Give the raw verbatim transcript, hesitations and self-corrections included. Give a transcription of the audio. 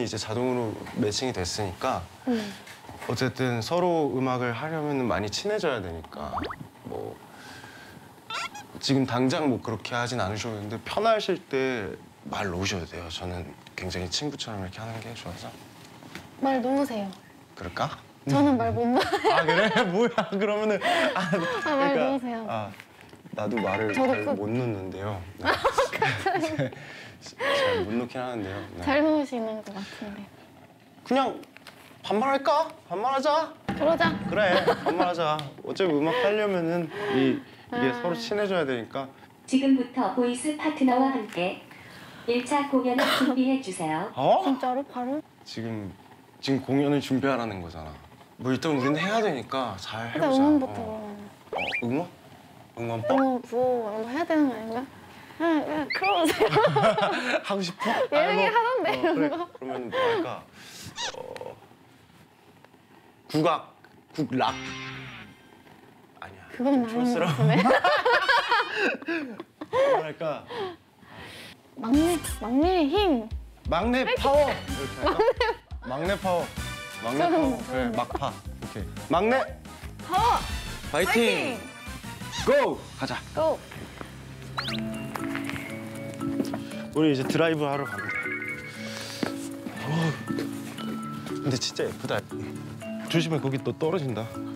이제 자동으로 매칭이 됐으니까 음. 어쨌든 서로 음악을 하려면 많이 친해져야 되니까 뭐 지금 당장 뭐 그렇게 하진 않으셔도 되는데 편하실 때 말 놓으셔도 돼요. 저는 굉장히 친구처럼 이렇게 하는 게 좋아서. 말 놓으세요. 그럴까? 저는 말 못 놓아요. 아 그래? 뭐야? 그러면은 아, 아, 말 놓으세요. 아 나도 말을 저도 잘 그- 못 놓는데요. 네. 잘 못 놓긴 하는데요. 네. 잘 놓으시는 것 같은데. 그냥 반말할까? 반말하자. 그러자. 그래 반말하자. 어차피 음악 하려면은 이 이게 아. 서로 친해져야 되니까. 지금부터 보이스 파트너와 함께 일 차 공연을 준비해 주세요. 어? 진짜로? 바로? 지금 지금 공연을 준비하라는 거잖아. 뭐 일단 우리는 해야 되니까 잘 해보자. 일단 응원부터. 어. 어, 응원? 응원법? 응원 구호 이런 거 해야 되는 거 아닌가? 그냥, 그냥 그러세요. 하고 싶어? 얘기 아니, 뭐, 하던데, 어, 그래. 이런 거. 그러면 뭐 할까? 어, 국악, 국락. 아니야. 그건 좀 아닌 것 촌스러워. 같은데. 뭐 할까? 막내, 막내의 힘. 막내 파워 이렇게 할까? 막내 파워. 막내 저는 파워. 뭐, 그래 저는 뭐. 막파. 오케이. 막내 파워! 파이팅. 고! 가자. 고! 우리 이제 드라이브 하러 갑니다. 어우, 근데 진짜 예쁘다. 조심해, 거기 또 떨어진다.